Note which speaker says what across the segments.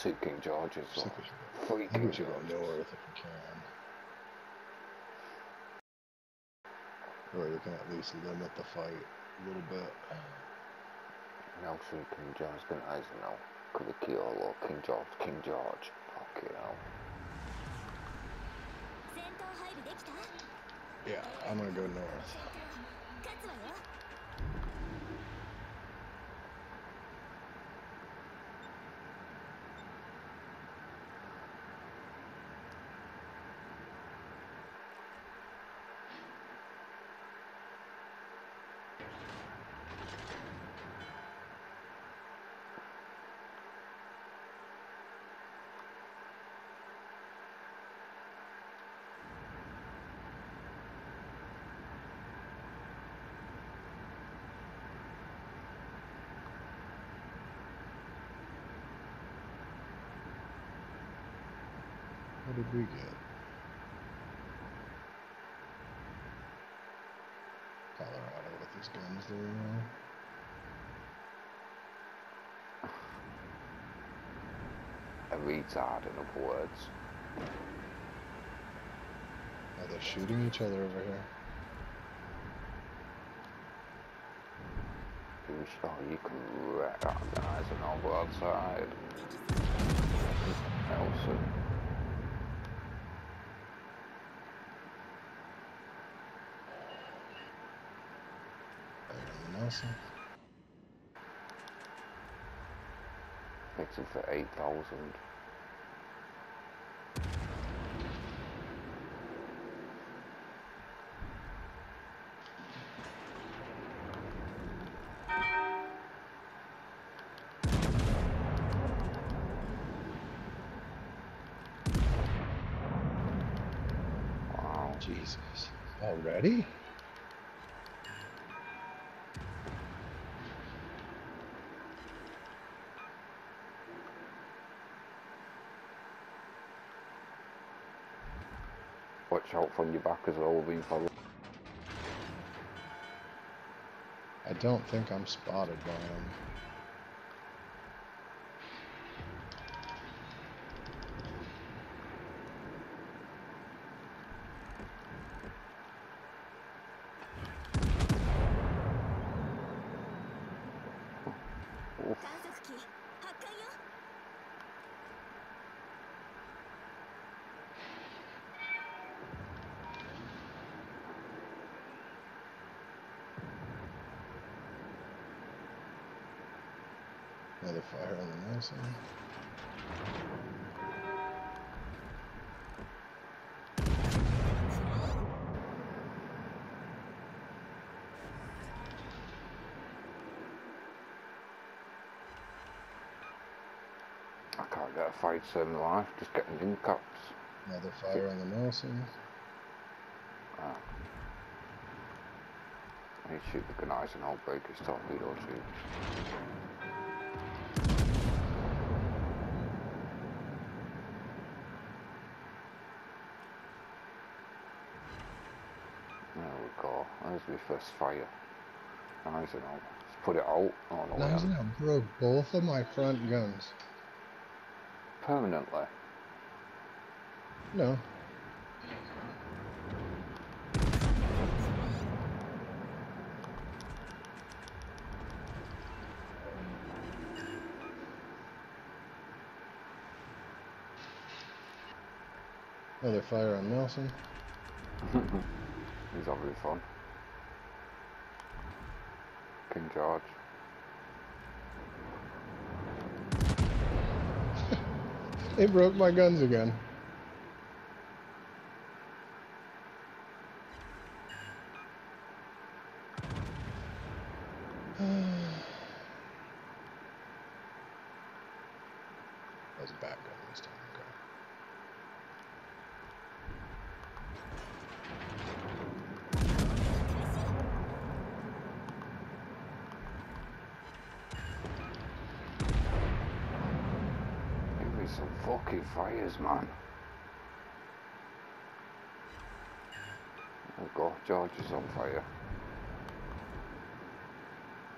Speaker 1: two King Georges.
Speaker 2: I think we should go north if we can. Or we can at least limit the fight a little bit.
Speaker 1: Nelson King George, good eyes now. Kubikio, King George. Fucking hell.
Speaker 2: Yeah, I'm gonna go north. What did we get? Colorado with his guns there now.
Speaker 1: A retard, in other words.
Speaker 2: Oh, they're shooting each other over here.
Speaker 1: You can recognize an over outside. Nelson.
Speaker 2: Nelson.
Speaker 1: Fixing for 8,000. Wow.
Speaker 2: Jesus. Already?
Speaker 1: Watch out from your back as well, being followed.
Speaker 2: I don't think I'm spotted by him. Another fire on the Nelson.
Speaker 1: I can't get a fight saving my life, just getting in cups.
Speaker 2: Another fire on the Nelson.
Speaker 1: Ah. He shoot the gunners and I'll break his torpedo tubes. There we go. There's my first fire. Nice and all. Let's put it out. Oh no,
Speaker 2: Nice and I broke both of my front guns.
Speaker 1: Permanently?
Speaker 2: No. Another fire on Nelson.
Speaker 1: He's having fun. King George.
Speaker 2: They broke my guns again. That was a bad gun this time. Okay.
Speaker 1: Give me some fucking fires, man. There we go. George is on fire.
Speaker 2: I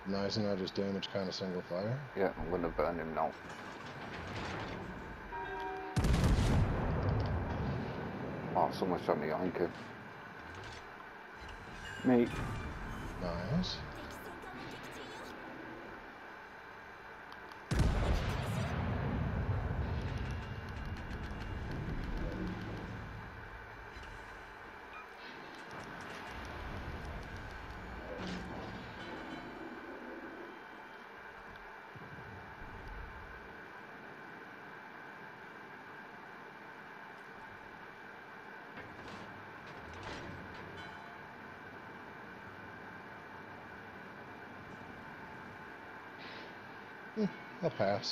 Speaker 2: Nice, and I just damaged kind of single fire.
Speaker 1: Yeah, I'm gonna burn him now. Oh, someone's trying to yank him. Me.
Speaker 2: Nice. I'll pass.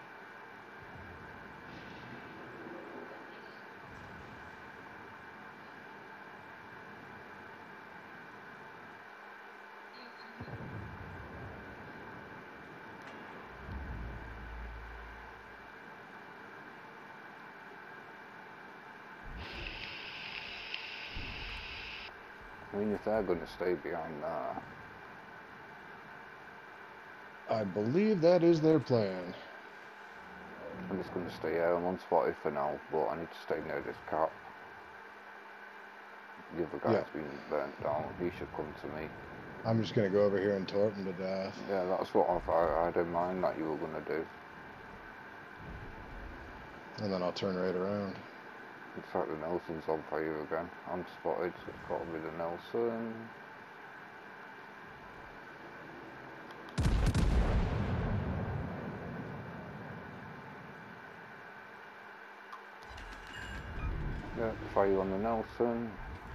Speaker 1: I mean, if they're gonna stay behind there.
Speaker 2: I believe that is their plan.
Speaker 1: I'm just gonna stay here. I'm unspotted for now, but I need to stay near this cap. The other guy's been burnt down. He should come to me.
Speaker 2: I'm just gonna go over here and torp him to death.
Speaker 1: Yeah, that's what I had in mind that you were gonna do.
Speaker 2: And then I'll turn right around.
Speaker 1: Looks like the Nelson's on fire again. I'm spotted, so it's gotta be the Nelson. Yeah, fire on the Nelson.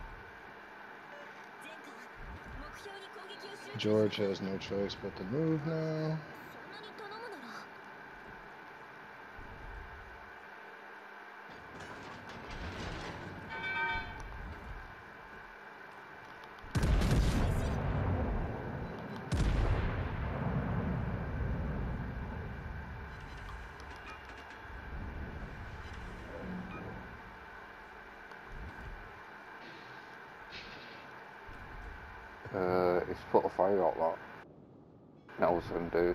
Speaker 2: George has no choice but to move now.
Speaker 1: It's put a fire out that Nelson dude.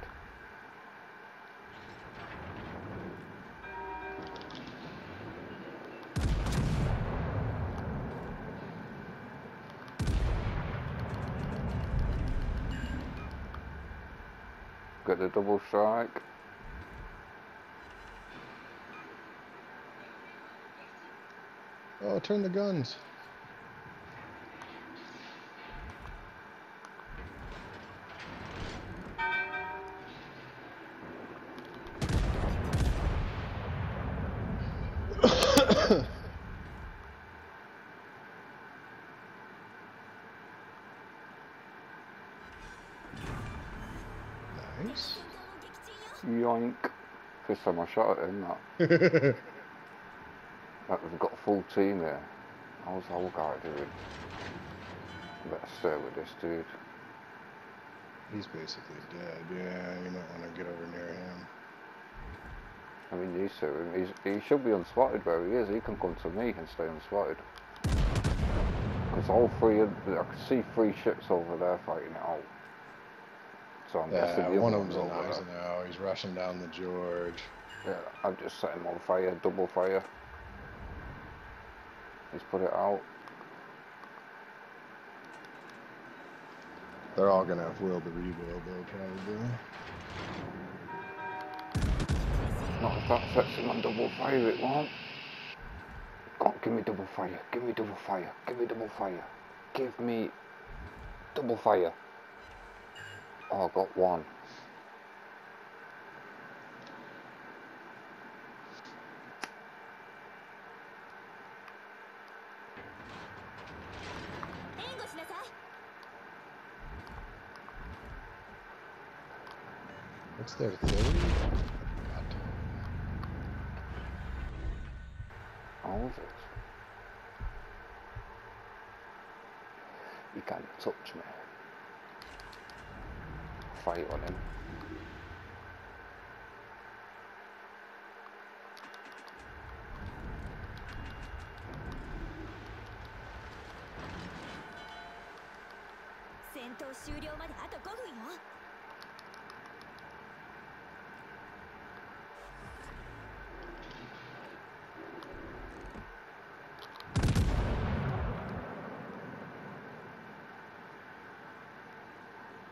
Speaker 1: Get the double strike.
Speaker 2: Oh, turn the guns. Nice.
Speaker 1: Yoink. First time I shot at him, that. Like, we've got a full team here. How's the whole guy doing? I better stay with this dude.
Speaker 2: He's basically dead. Yeah, you might want to get over near him.
Speaker 1: I mean, you see him. He should be unspotted where he is. He can come to me and stay unspotted. Because all three, I can see 3 ships over there fighting it out. So I'm guessing the
Speaker 2: one
Speaker 1: other
Speaker 2: of them's
Speaker 1: one's
Speaker 2: a
Speaker 1: over
Speaker 2: nice
Speaker 1: there.
Speaker 2: now. He's rushing down the George.
Speaker 1: Yeah, I've just set him on fire, double fire. He's put it out.
Speaker 2: They're all gonna have will to rebuild though, probably.
Speaker 1: Not if that sets him on double fire, it won't. Go on, give me double fire, give me double fire, give me double fire. Give me double fire. Oh, I got one.
Speaker 2: What's their theory?
Speaker 1: All of it. You can't touch me. Fight on him.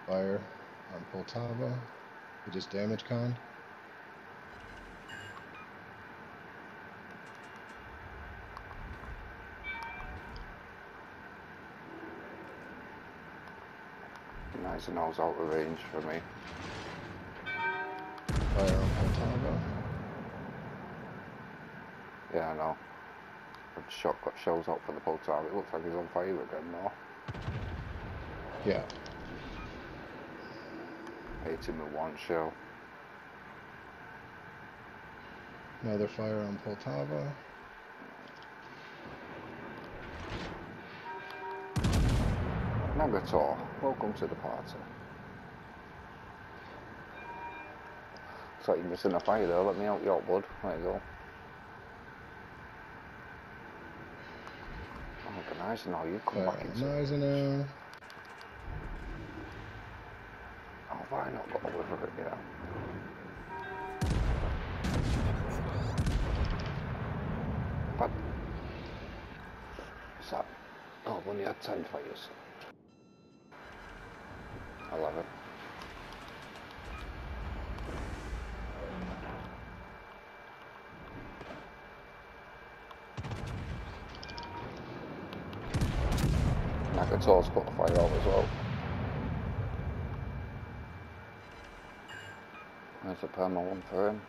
Speaker 2: Fire on Poltava. We just damage con.
Speaker 1: Nice and nose out of range for me.
Speaker 2: Fire on Poltava.
Speaker 1: Yeah, I know. I've shot got shells out for the boat target. It looks like he's on fire again now.
Speaker 2: Yeah.
Speaker 1: Hit him with one shell.
Speaker 2: Another fire on Poltava.
Speaker 1: Nagator, welcome to the party. Looks like you're missing a fire there. Let me out your bud. There you go. Oh, nice now. You come back into it.
Speaker 2: Now.
Speaker 1: Oh, have I not got over it yet? But what's that? Oh, we only had 10 fires. 11. Nagator's put a fire out as well. There's a perma one for him.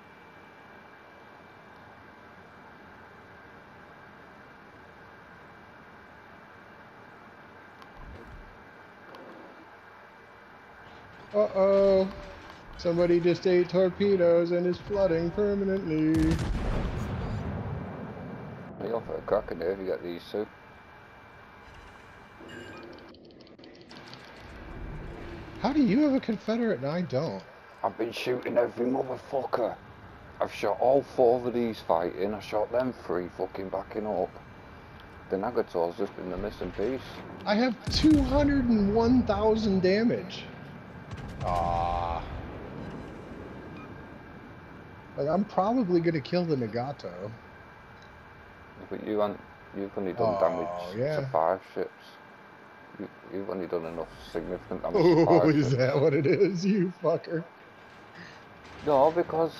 Speaker 2: Uh-oh. Somebody just ate torpedoes and is flooding permanently.
Speaker 1: You're for a crack in here if you get these two.
Speaker 2: How do you have a Confederate and I don't?
Speaker 1: I've been shooting every motherfucker. I've shot all 4 of these fighting. I shot them 3 fucking backing up. The Nagator's just been the missing piece.
Speaker 2: I have 201,000 damage. Ah. Like, I'm probably gonna kill the Nagato.
Speaker 1: But you've only done damage to 5 ships. You've only done enough significant damage to 5
Speaker 2: is
Speaker 1: ships.
Speaker 2: that what it is, you fucker?
Speaker 1: No, because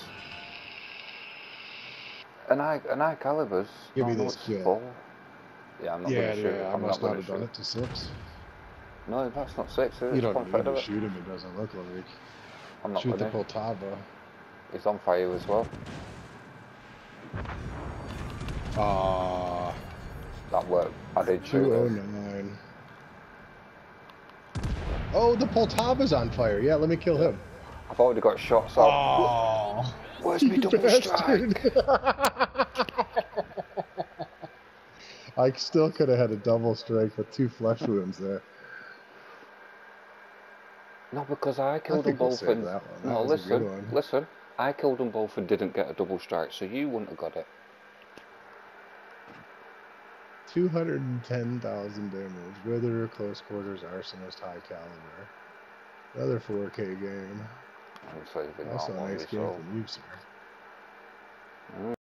Speaker 1: an eye calibers.
Speaker 2: Give me
Speaker 1: no,
Speaker 2: this
Speaker 1: it's
Speaker 2: kit.
Speaker 1: full. Yeah, I'm not gonna shoot.
Speaker 2: Yeah, I
Speaker 1: I'm not
Speaker 2: must not
Speaker 1: gonna
Speaker 2: have done
Speaker 1: shoot.
Speaker 2: it to 6.
Speaker 1: No, that's not 6.
Speaker 2: You
Speaker 1: It's
Speaker 2: don't need to
Speaker 1: Confederate.
Speaker 2: shoot him, it doesn't look like.
Speaker 1: I'm not
Speaker 2: Shoot the
Speaker 1: gonna.
Speaker 2: Poltava.
Speaker 1: He's on fire as well.
Speaker 2: Ah.
Speaker 1: That worked. I did shoot him.
Speaker 2: 209. Oh, the Poltava's on fire. Yeah, let me kill him.
Speaker 1: I've already got shots off.
Speaker 2: Oh,
Speaker 1: Where's my double strike?
Speaker 2: I still could have had a double strike with 2 flesh wounds there.
Speaker 1: No, because I
Speaker 2: I
Speaker 1: killed them
Speaker 2: think we'll
Speaker 1: both
Speaker 2: save
Speaker 1: and...
Speaker 2: that one. That
Speaker 1: No,
Speaker 2: was a good
Speaker 1: listen,
Speaker 2: one.
Speaker 1: listen. I killed them both and didn't get a double strike, so you wouldn't have got it.
Speaker 2: 210,000 damage. Weather, close quarters, arsonist, high caliber. Another 4K game.
Speaker 1: I'm saving
Speaker 2: Also
Speaker 1: that
Speaker 2: a
Speaker 1: one
Speaker 2: nice game
Speaker 1: myself.
Speaker 2: from you, sir.